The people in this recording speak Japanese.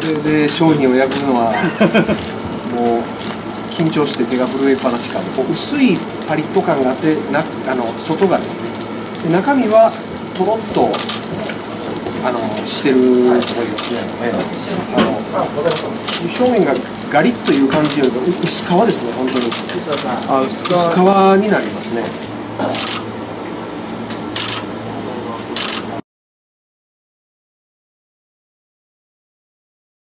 れで商品を焼くのはもう緊張して手が震えっぱなしかも。薄いパリッと感があって外がですね、で中身はとろっとしてるところですね。表面がガリッという感じよりも薄皮ですね、本当に。薄皮になりますね。